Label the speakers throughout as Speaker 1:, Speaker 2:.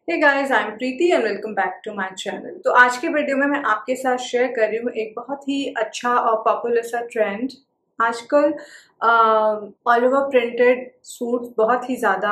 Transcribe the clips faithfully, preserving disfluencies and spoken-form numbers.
Speaker 1: Hey guys, I am Preeti and welcome back to my channel. तो आज के video में मैं आपके साथ शेयर कर रही हूँ एक बहुत ही अच्छा और पॉपुलर सा ट्रेंड। आजकल ऑल ओवर प्रिंटेड सूट बहुत ही ज़्यादा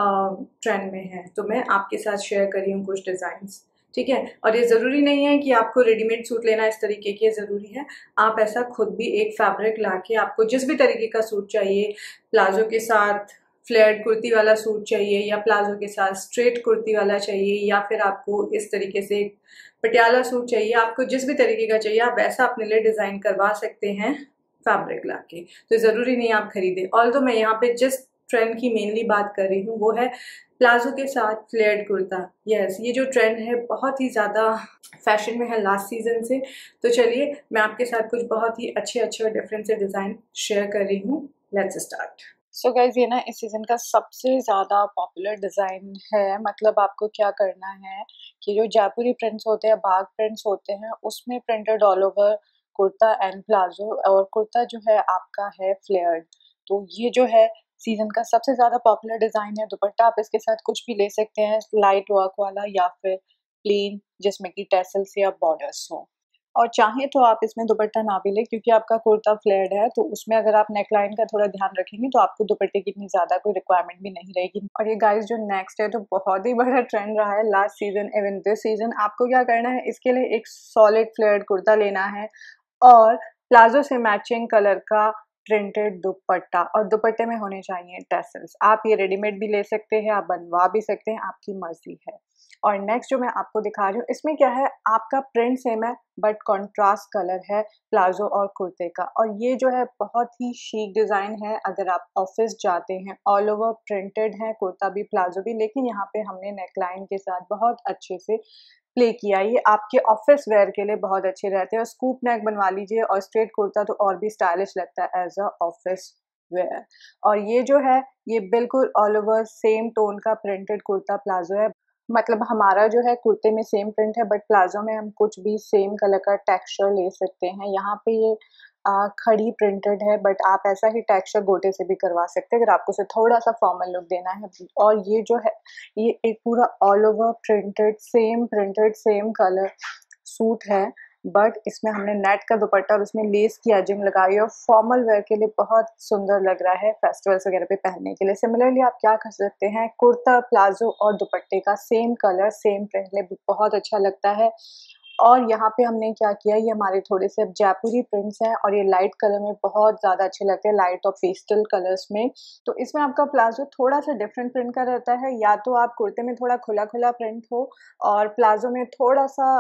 Speaker 1: ट्रेंड में है, तो मैं आपके साथ शेयर कर रही हूँ कुछ डिज़ाइंस। ठीक है, और ये ज़रूरी नहीं है कि आपको रेडीमेड सूट लेना इस तरीके की ज़रूरी है। आप ऐसा खुद भी एक फैब्रिक लाके आपको जिस भी तरीके का सूट चाहिए, प्लाजो के साथ फ्लेयर्ड कुर्ती वाला सूट चाहिए या प्लाजो के साथ स्ट्रेट कुर्ती वाला चाहिए या फिर आपको इस तरीके से पटियाला सूट चाहिए, आपको जिस भी तरीके का चाहिए आप वैसा अपने लिए डिज़ाइन करवा सकते हैं फैब्रिक लाके। तो ज़रूरी नहीं आप खरीदें। ऑल तो मैं यहाँ पे जिस ट्रेंड की मेनली बात कर रही हूँ वो है प्लाजो के साथ फ्लेयर्ड कुर्ता। यस, ये जो ट्रेंड है बहुत ही ज़्यादा फैशन में है लास्ट सीजन से। तो चलिए मैं आपके साथ कुछ बहुत ही अच्छे अच्छे और डिफरेंट से डिज़ाइन शेयर कर रही हूँ। Let's start.
Speaker 2: So so guys, ये ना इस सीज़न का सबसे ज़्यादा पॉपुलर डिज़ाइन है। मतलब आपको क्या करना है कि जो जयपुरी प्रिंट्स होते हैं, बाग प्रिंट्स होते हैं, उसमें printed all over kurta and palazzo, और कुर्ता जो है आपका है फ्लेयर्ड। तो ये जो है सीज़न का सबसे ज़्यादा पॉपुलर डिज़ाइन है। दुपट्टा आप इसके साथ कुछ भी ले सकते हैं, लाइट वर्क वाला या फिर प्लेन जिसमें कि टेसल्स या बॉर्डर्स हो। और चाहें तो आप इसमें दुपट्टा ना भी ले, क्योंकि आपका कुर्ता फ्लेयर्ड है तो उसमें अगर आप नेकलाइन का थोड़ा ध्यान रखेंगे तो आपको दुपट्टे की इतनी ज़्यादा कोई रिक्वायरमेंट भी नहीं रहेगी। और ये गाइस जो नेक्स्ट है तो बहुत ही बड़ा ट्रेंड रहा है last season even this season. आपको क्या करना है, इसके लिए एक सॉलिड फ्लेयर्ड कुर्ता लेना है और प्लाजो से मैचिंग कलर का प्रिंटेड दुपट्टा, और दुपट्टे में होने चाहिए टेसल्स। आप ये रेडीमेड भी ले सकते हैं, आप बनवा भी सकते हैं, आपकी मर्जी है। और नेक्स्ट जो मैं आपको दिखा रही हूँ इसमें क्या है, आपका प्रिंट सेम है बट कंट्रास्ट कलर है प्लाजो और कुर्ते का। और ये जो है बहुत ही शीक डिज़ाइन है। अगर आप ऑफिस जाते हैं, ऑल ओवर प्रिंटेड है कुर्ता भी प्लाजो भी, लेकिन यहाँ पे हमने नेकलाइन के साथ बहुत अच्छे से प्ले किया। ये आपके ऑफिस वेयर के लिए बहुत अच्छे रहते हैं। और स्कूप नेक बनवा लीजिए, और स्ट्रेट कुर्ता तो और भी स्टाइलिश लगता है एज अ ऑफिस वेयर। और ये जो है ये बिल्कुल ऑल ओवर सेम टोन का प्रिंटेड कुर्ता प्लाजो है। मतलब हमारा जो है कुर्ते में सेम प्रिंट है बट प्लाजो में हम कुछ भी सेम कलर का टेक्सचर ले सकते हैं। यहाँ पे ये आ, खड़ी प्रिंटेड है बट आप ऐसा ही टेक्सचर गोटे से भी करवा सकते हैं अगर आपको उसे थोड़ा सा फॉर्मल लुक देना है। और ये जो है ये एक पूरा all over printed same printed same colour suit है, बट इसमें हमने नेट का दुपट्टा और उसमें लेस की एजिंग लगाई है और फॉर्मल वेयर के लिए बहुत सुंदर लग रहा है, फेस्टिवल्स वगैरह पे पहनने के लिए। सिमिलरली आप क्या कर सकते हैं, कुर्ता प्लाजो और दुपट्टे का सेम कलर सेम प्रिंट बहुत अच्छा लगता है। और यहाँ पे हमने क्या किया, ये हमारे थोड़े से जयपुरी प्रिंट्स हैं और ये लाइट कलर में बहुत ज़्यादा अच्छे लगते हैं, लाइट और पेस्टल कलर्स में। तो इसमें आपका प्लाजो थोड़ा सा डिफरेंट प्रिंट का रहता है, या तो आप कुर्ते में थोड़ा खुला खुला प्रिंट हो और प्लाजो में थोड़ा सा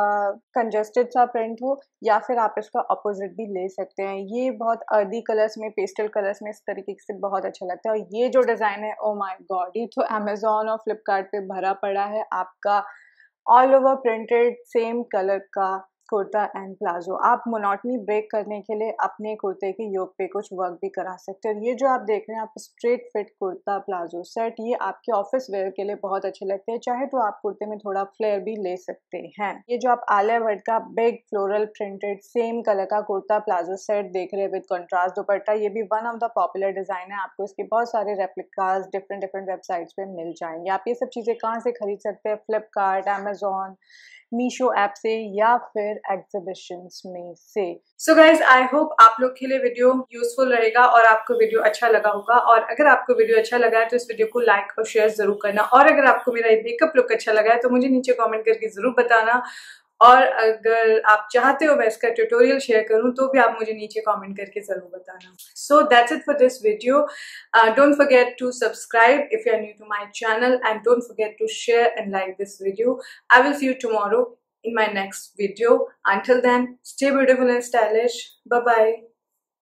Speaker 2: कंजस्टेड सा प्रिंट हो, या फिर आप इसका अपोजिट भी ले सकते हैं। ये बहुत अर्दी कलर्स में, पेस्टल कलर्स में इस तरीके से बहुत अच्छा लगता है। और ये जो डिज़ाइन है, ओ माय गॉड, ये तो अमेजोन और फ्लिपकार्ट पे भरा पड़ा है। आपका all over printed same colour का कुर्ता एंड प्लाजो। आप मोनोटनी ब्रेक करने के लिए अपने कुर्ते के योग पे कुछ वर्क भी करा सकते हैं। और ये जो आप देख रहे हैं, आप straight fit kurta palazzo set, ये आपके ऑफिस वेयर के लिए बहुत अच्छे लगते हैं। चाहे तो आप कुर्ते में थोड़ा फ्लेयर भी ले सकते हैं। ये जो आप आलिया भट्ट का big floral printed same colour का कुर्ता प्लाजो सेट देख रहे हैं विद कंट्रास्ट दुपट्टा, ये भी one of the popular design है। आपको इसके बहुत सारे रेप्लिकास डिफरेंट डिफरेंट वेबसाइट्स पे मिल जाएंगे। आप ये सब चीज़ें कहाँ से खरीद सकते हैं, फ्लिपकार्ट, अमेजोन, मीशो ऐप से या फिर एग्जीबिशंस में से।
Speaker 1: सो गाइज, आई होप आप लोग के लिए वीडियो यूजफुल रहेगा और आपको वीडियो अच्छा लगा होगा। और अगर आपको वीडियो अच्छा लगा है तो इस वीडियो को लाइक और शेयर जरूर करना। और अगर आपको मेरा ये मेकअप लुक अच्छा लगा है तो मुझे नीचे कमेंट करके जरूर बताना। और अगर आप चाहते हो मैं इसका ट्यूटोरियल शेयर करूं तो भी आप मुझे नीचे कमेंट करके जरूर बताना। So that's it for this video. Don't forget to subscribe if you are new to my channel, and don't forget to share and like this video. I will see you tomorrow in my next video. Until then, stay beautiful and stylish. Bye bye.